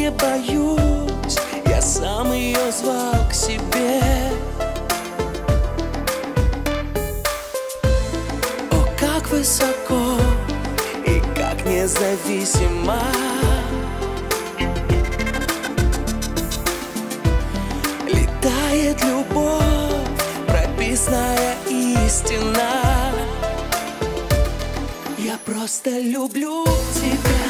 не боюсь, я сам ее звал к себе. О, как высоко и как независимо летает любовь, прописная истина. Я просто люблю тебя,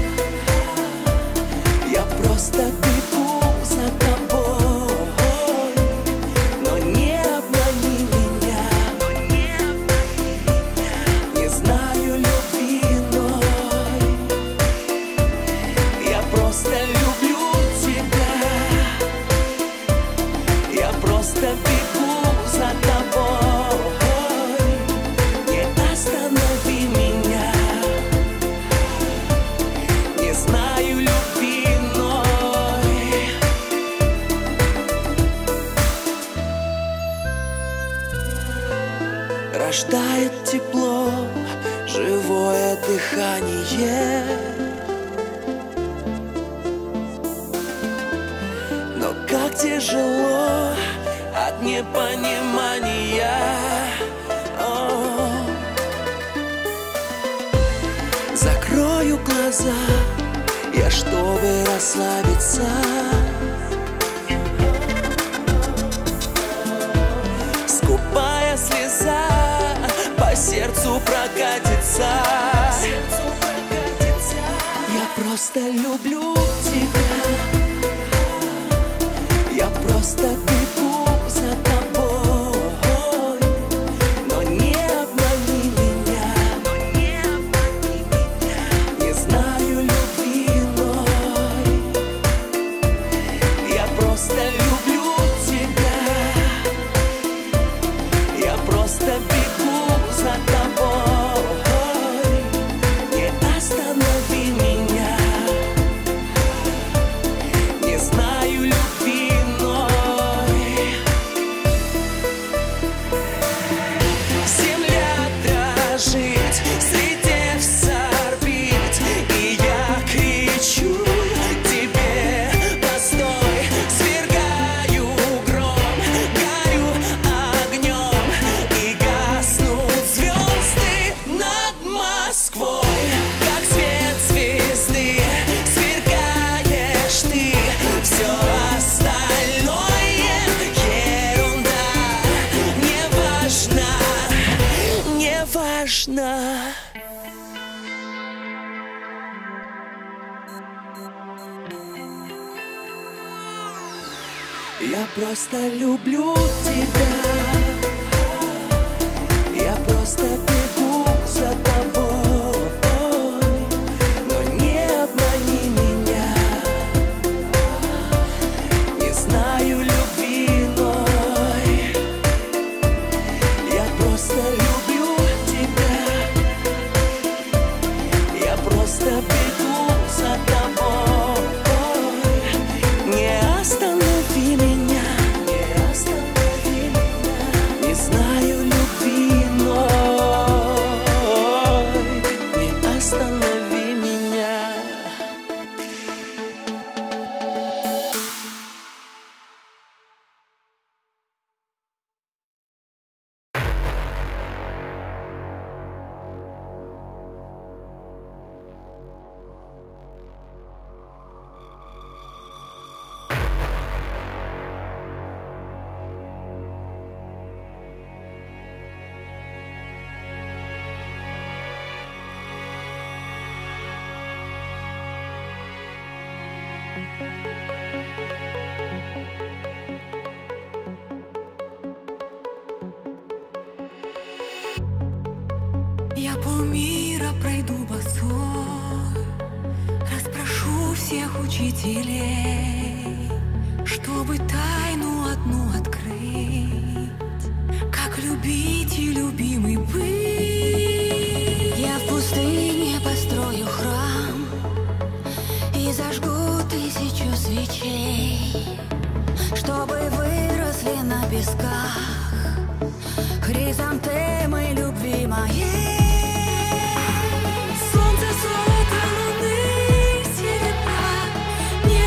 я просто бегу за тобой, но не обмани меня, не знаю любви иной. Я просто люблю тебя, я просто бегу за тобой, не останови меня, не знаю любви иной. Рождает тепло, живое дыхание, но как тяжело от непонимания. О, закрою глаза я, чтобы расслабиться. Скупая слеза по сердцу прокатится. Я просто люблю тебя, я просто бегу за тобой, но не обмани меня, не знаю любви иной. Я просто люблю тебя, я просто бегу за тобой, не останови меня, не знаю любви иной. Земля дрожит, слетев с орбит, и я кричу тебе: постой, свергаю гром, горю огнем, и гаснут звезды над Москвой. Как свет звезды сверкаешь ты, все остальное ерунда, не важно, не важно. Я просто люблю тебя, я просто бегу за тобой, но не обмани меня, не знаю любви иной. Я просто люблю тебя, я просто бегу за тобой, не останови меня, не знаю любви иной, не останови меня. Я полмира пройду босой, расспрошу всех учителей, чтобы тайну одну открыть, как любить и любимый быть. Я в пустыне построю храм и зажгу 1000 свечей, чтобы выросли на песках хризантемы любви моей. Солнце, золото, луны, серебра, не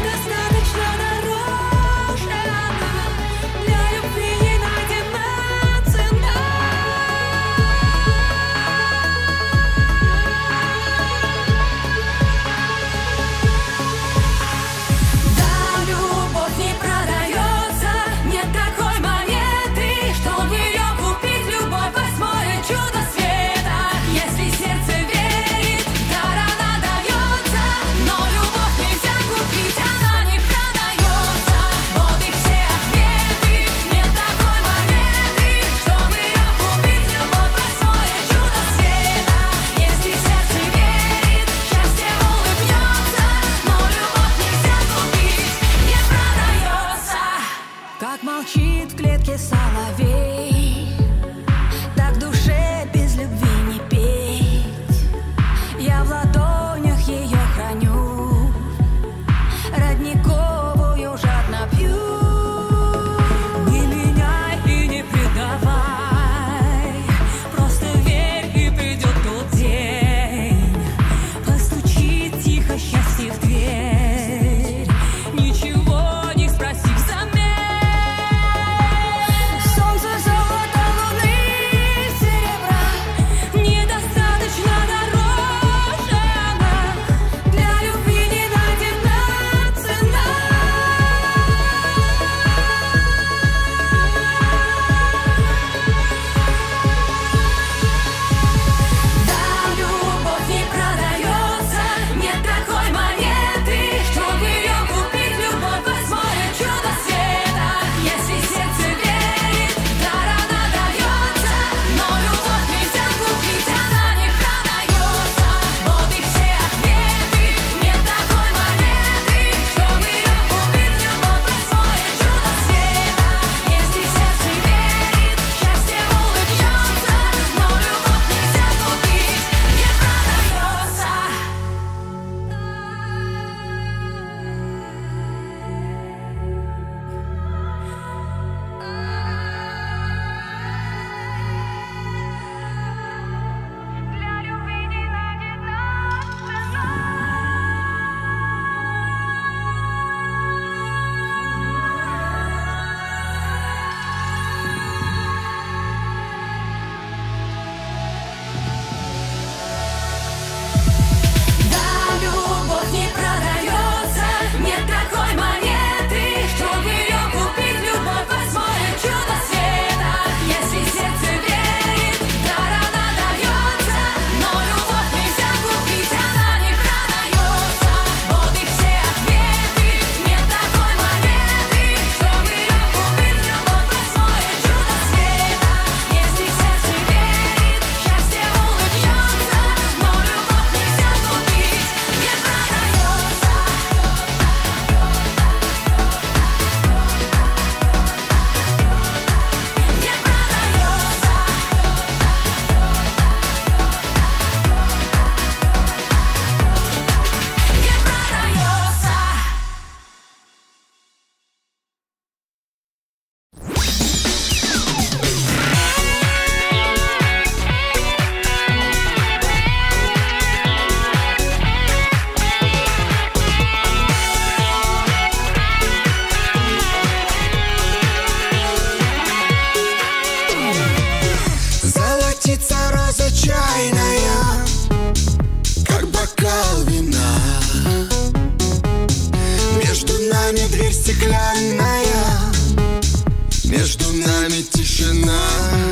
стеклянная, между нами тишина.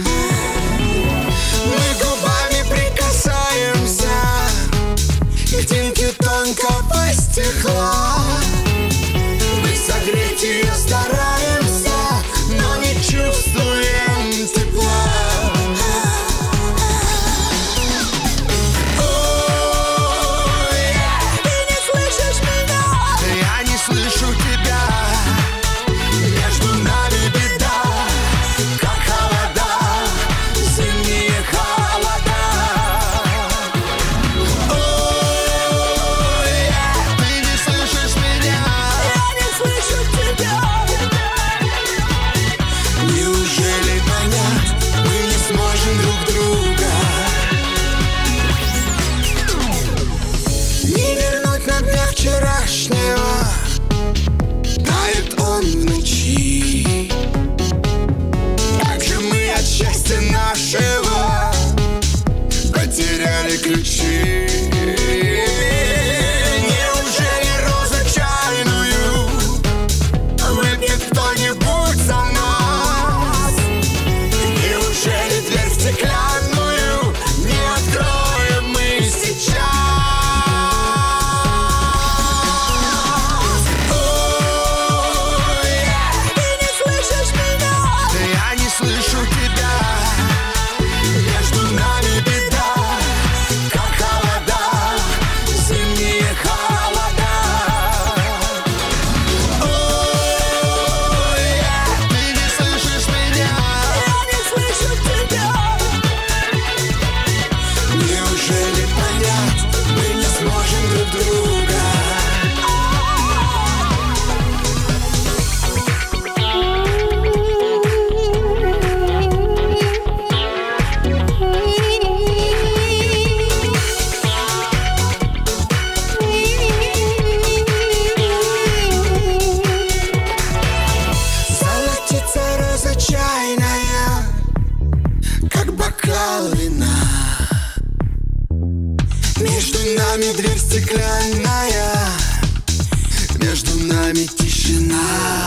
Мы губами прикасаемся к тинке тонкого стекла. Мы согреть ее стараемся, но не чувствуем тепла. Ты не слышишь меня, Я не слышу тебя. Между нами беда, как холода, зимние холода. Ты не слышишь меня. я не слышу тебя. Неужели понять мы не сможем друг друга? Не вернуть на дня вчерашнего, тает он в ночи. Как же мы от счастья нашего потеряли ключи. Неужели розу чайную выпьет кто-нибудь за нас? Неужели дверь стеклянную не откроем мы сейчас? Ты не слышишь меня, Я не слышу тебя. Между нами беда, как холода, зимние холода. Ты не слышишь меня. я не слышу тебя. Неужели понять мы не сможем друг друга? Золотится роза чайная, как бокал вина. Между нами дверь стеклянная, между нами тишина.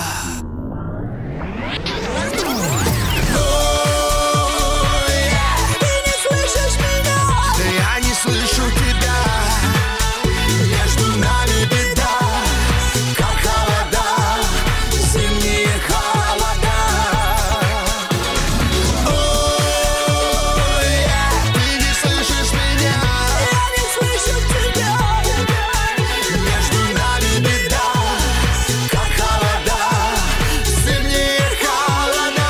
Ты не слышишь меня, Я не слышу тебя. Между нами беда, как холода, зимние холода. Ты не слышишь меня. я не слышу тебя. Между нами беда, как холода, зимние холода.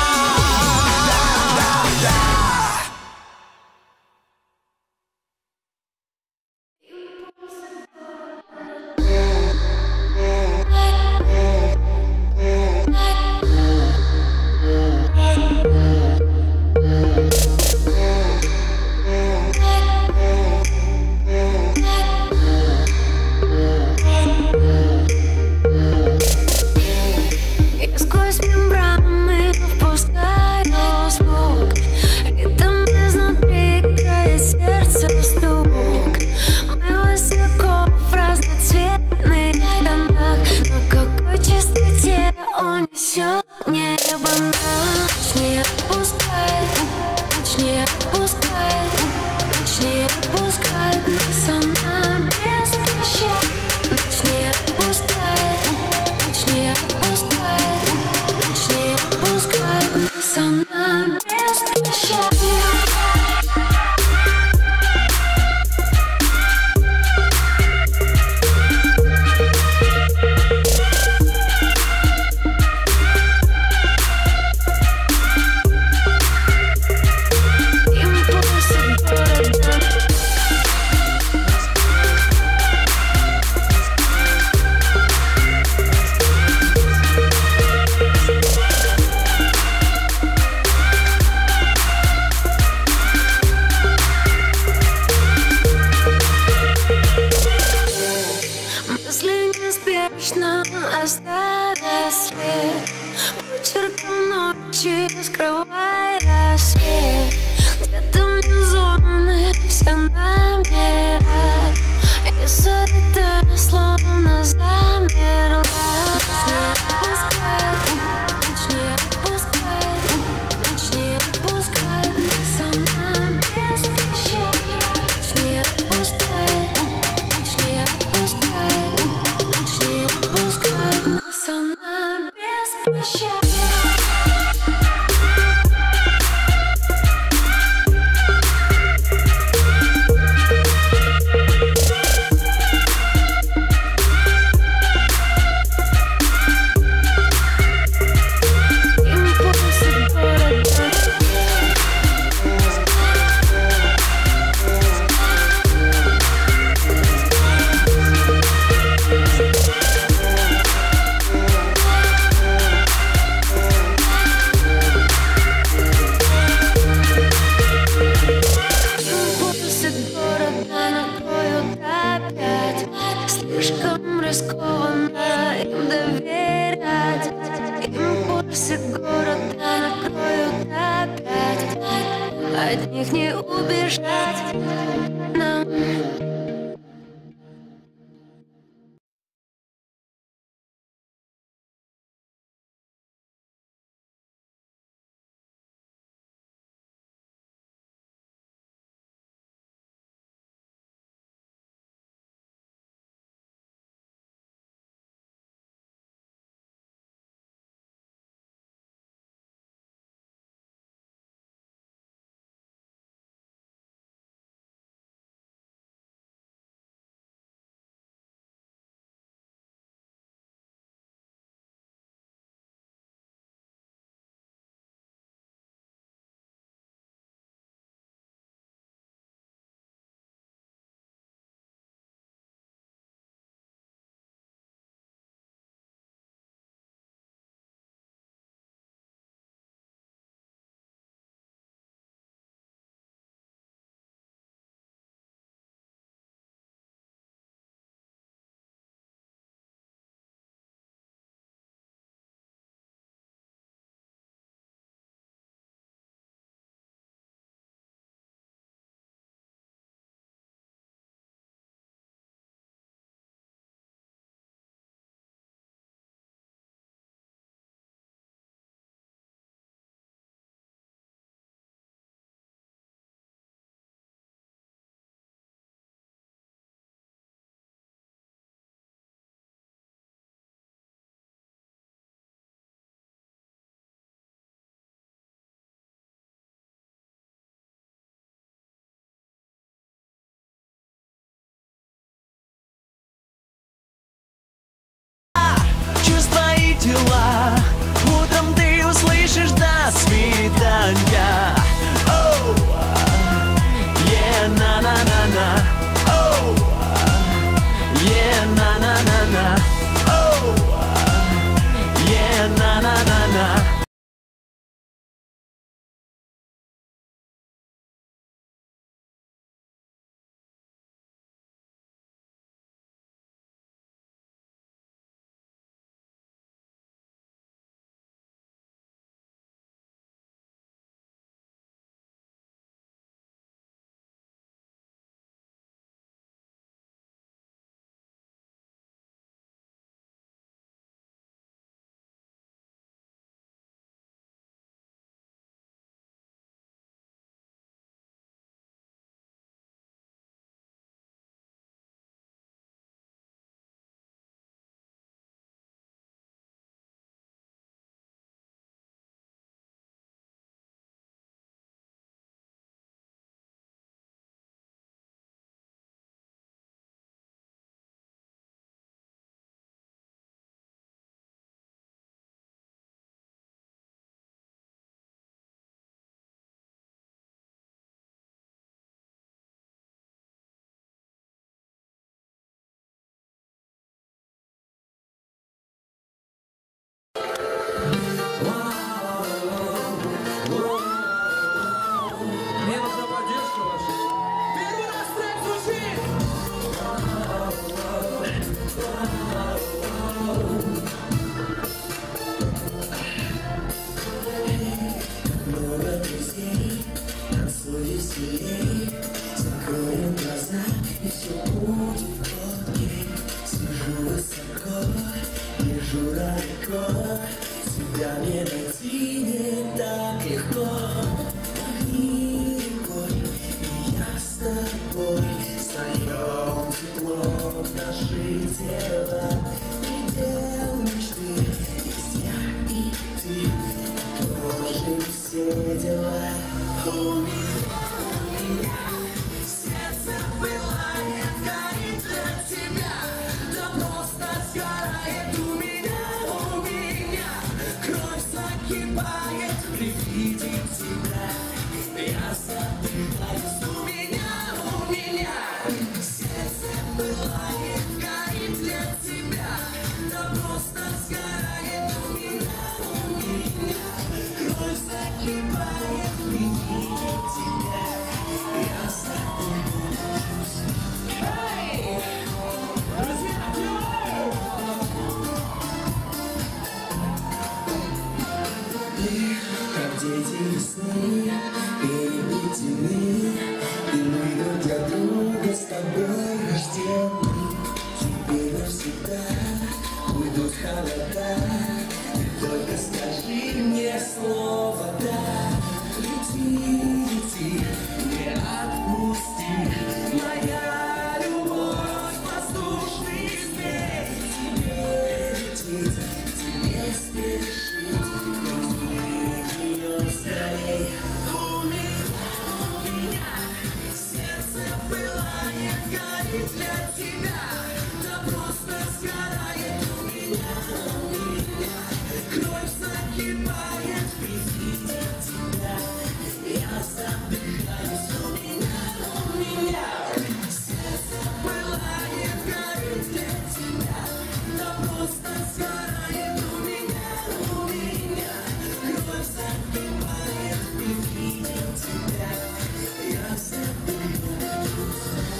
И сквозь мембраны впускаю звук, ритм изнутри крает сердце стук. Мы высоко в разноцветных тонах, на какой частоте унесет небо ночь. Не отпускает, ночь не отпускает, ночь не отпускает нас, она без прощай. Ночь не отпускает, ночь не отпускает, ночь не отпускает нас, она без прощай. Импульсы города. Мысли неспешно оставя след, почерком ночи скрывая свет. Где-то внизу все намерят, и это словно замерла. слишком рискованно им доверять. Импульсы города накроют опять. От них не убежать нам. Дела. Утром ты услышишь до свидания. Oh, yeah, на-на-на-на. Oh, yeah, на-на-на-на. Oh, yeah, на-на-на-на. Сердце пылает, горит для тебя. сюда, уйдут холода. Ты только скажи мне слово «да». Лети, лети, не отпусти. Моя любовь, воздушный змей. Тебе летит, тебе спешит. Возьми ее скорей. У меня сердце пылает, горит для тебя. Да просто сгорает у меня. Кровь закипает при виде тебя. Я задыхаюсь у меня. Сердце пылает, горит для тебя. Да просто сгорает у меня. Кровь закипает при виде тебя. Я задыхаюсь.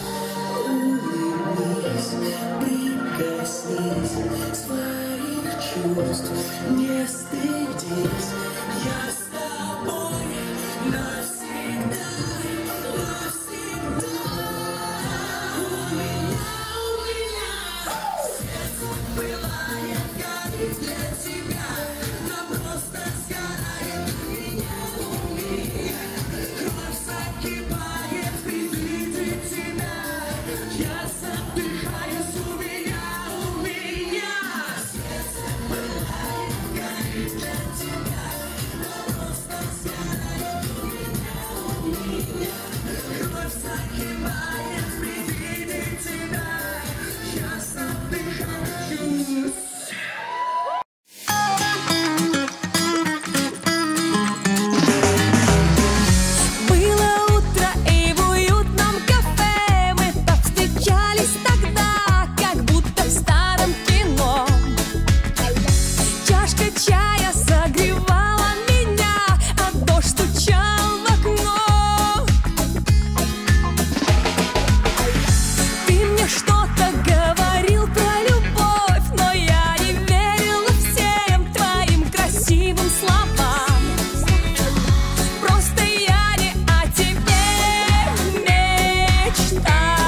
Улыбнись, прикоснись своих чувств, не стыдись. Я с тобой навсегда, навсегда. У меня сердце пылает, горит для тебя. Да просто сгорает у меня. Кровь закипает при виде тебя. Я задыхаюсь у меня. Сердце пылает, горит для тебя. Да просто сгорает у меня. Кровь закипает при виде тебя. Я задыхаюсь. Было утро, и в уютном кафе мы повстречались тогда, как будто в старом кино. Чашка чая согревала меня, а дождь стучал в окно. Ты мне что-то говорил про любовь, но я не верила всем твоим красивым словам. Просто я не о тебе мечтала.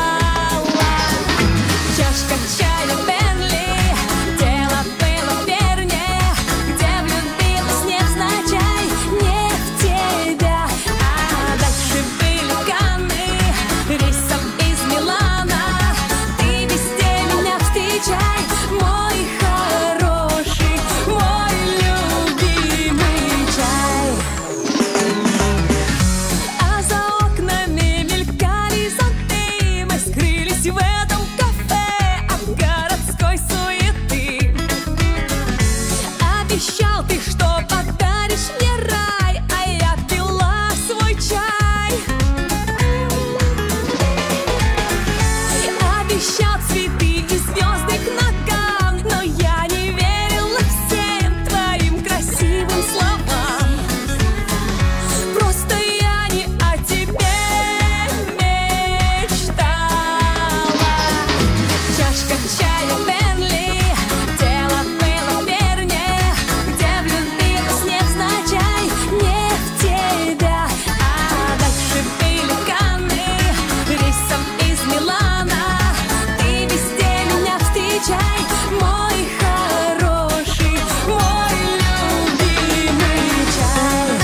Чашка чая Бенли, дело было вернее, где влюбилась невзначай, не в тебя. А дальше были Канны, рейсом из Милана. Ты везде меня встречай, мой хороший, мой любимый чай. А за окнами мелькали зонты, мы скрылись в этом кафе от городской суеты. Обещал ты, что подаришь мне рай, а я пила свой чай. Обещал цветы и звезды к ногам, но я не верила всем твоим красивым словам. Просто я не о тебе мечтала. Чашка чая Бенли, дело было вернее, где влюбилась невзначай, не в тебя. А дальше были Канны, рейсом из Милана. Ты везде меня встречай, мой хороший, мой любимый чай.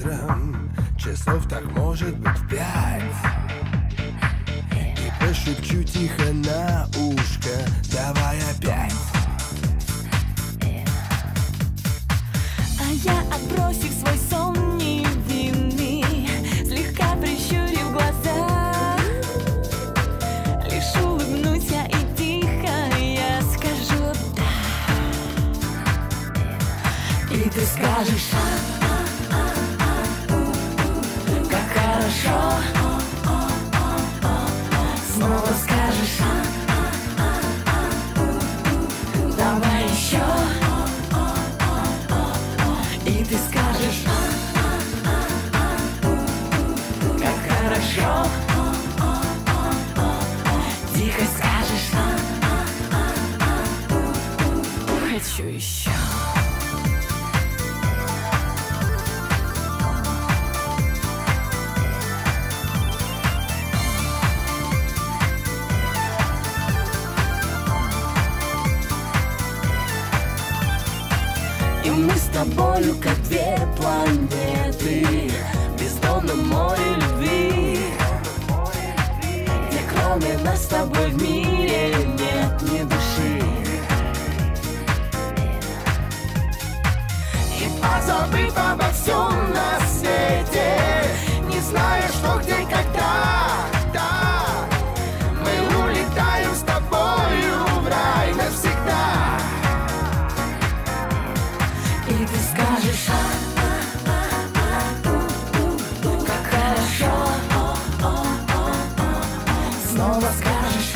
вечером, часов так может быть в 5. И пошепчу тихо на ушко: давай опять. А я, отбросив свой сон невинный, слегка прищурив глаза, лишь улыбнусь я и тихо я скажу «да». И ты скажешь: как хорошо. Снова скажешь: давай еще. И ты скажешь: как хорошо. Тихо скажешь: хочу еще. И мы с тобою как две планеты в бездонном море любви, где кроме нас с тобой в мире нет ни души. И позабыв обо всем на свете, не зная, что где, когда, да, мы улетаем с тобою в рай навсегда. И ты скажешь: как хорошо. Снова скажешь: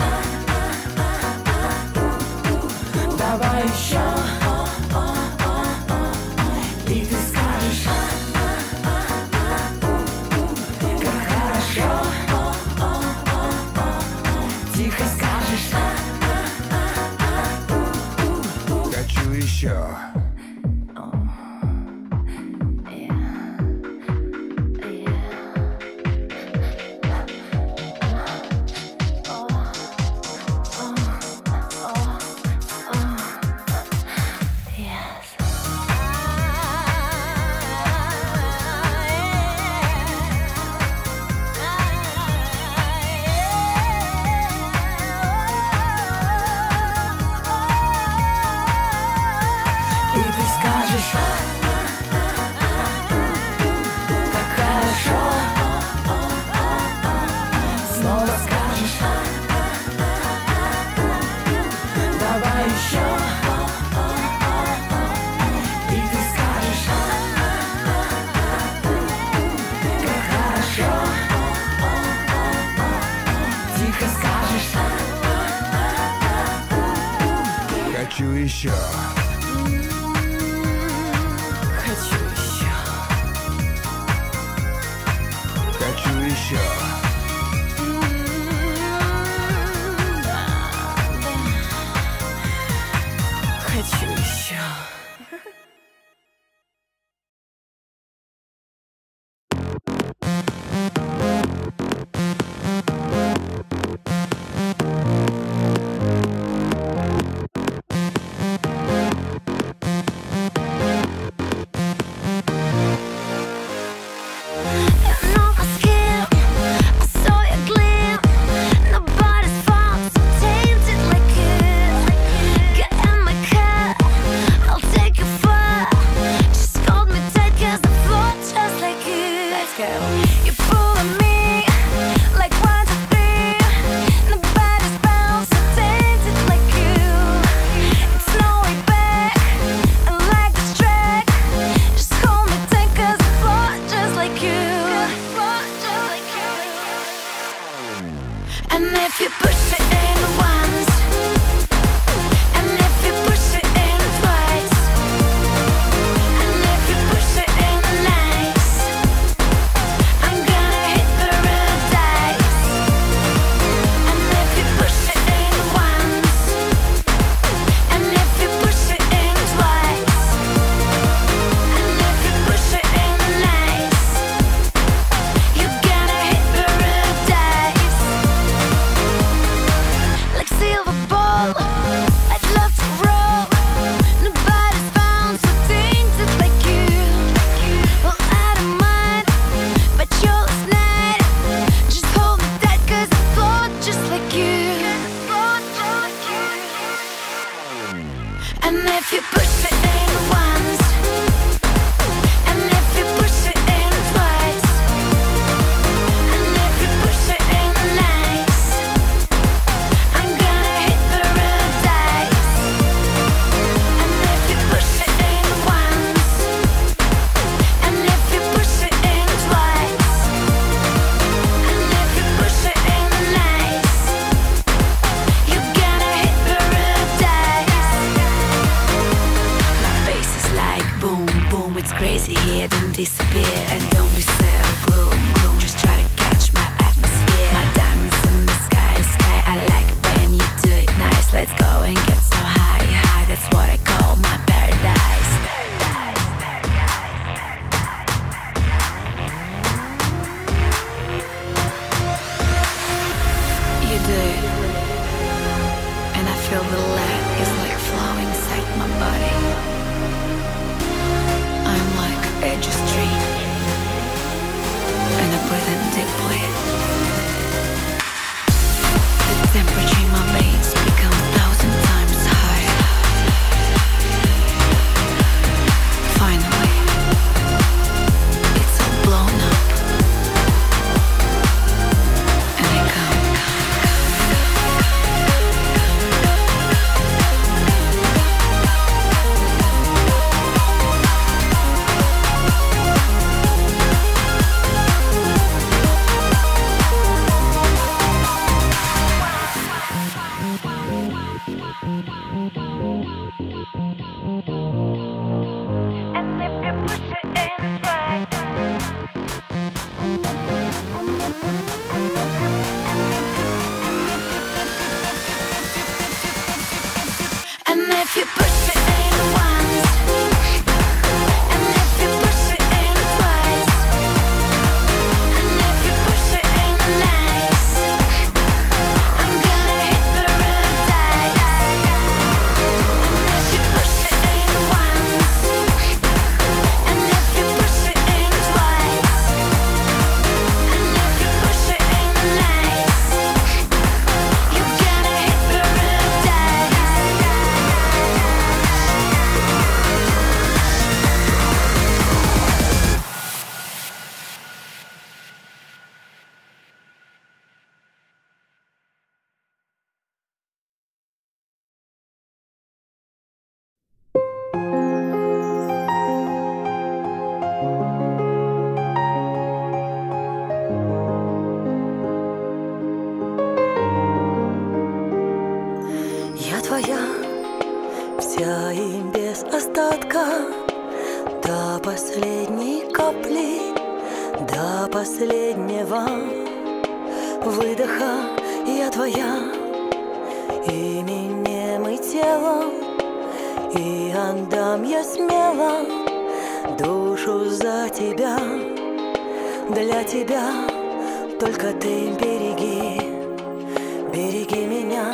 давай еще. И ты скажешь: как хорошо. Тихо скажешь: Хочу еще. Хочу еще. хочу еще. Хочу еще. Хочу еще. And if you push it in once, and if you push it in twice, and if you push it in nice, вся и без остатка, до последней капли, до последнего выдоха. Я твоя именем и телом, и отдам я смело душу за тебя, для тебя. Только ты береги, береги меня.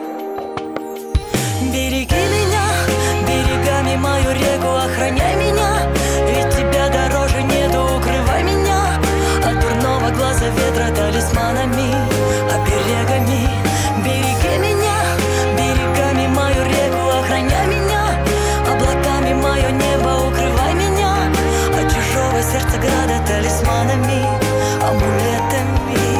Береги меня, берегами мою реку охраняй меня, ведь тебя дороже нету, укрывай меня от дурного глаза ветра талисманами, оберегами. Береги меня, берегами мою реку охраняй меня, облаками мое небо укрывай меня от чужого сердца града талисманами, амулетами.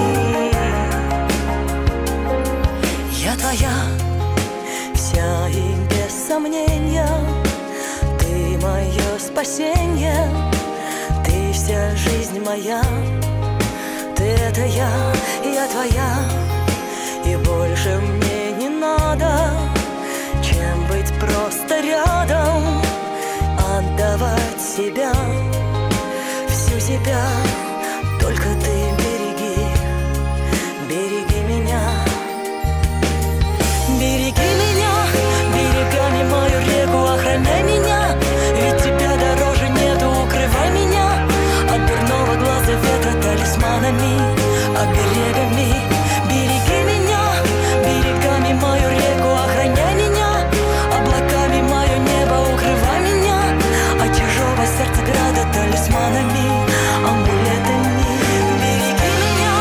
Я твоя, вся и без сомнения, ты мое спасение, ты вся жизнь моя. Ты — это я твоя, и больше мне не надо, чем быть просто рядом, отдавать себя, всю себя. Только ты береги, береги меня. Береги меня, берегами мою реку охраняй меня, ведь тебя дороже нету, укрывай меня от дурного глаза ветра талисманами, оберегами. Береги меня, берегами мою реку охраняй меня, облаками мое небо укрывай меня от чужого сердца града талисманами, амулетами. Береги меня.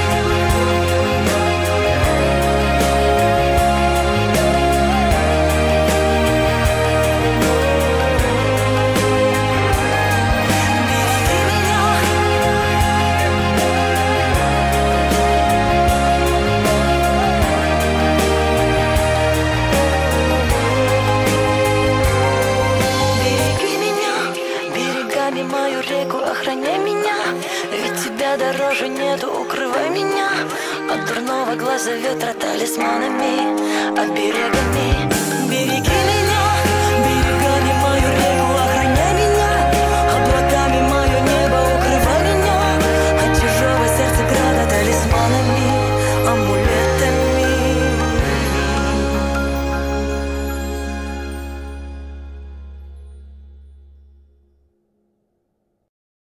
Мою реку охраняй меня, ведь тебя дороже нету, укрывай меня от дурного глаза ветра талисманами, оберегами. Береги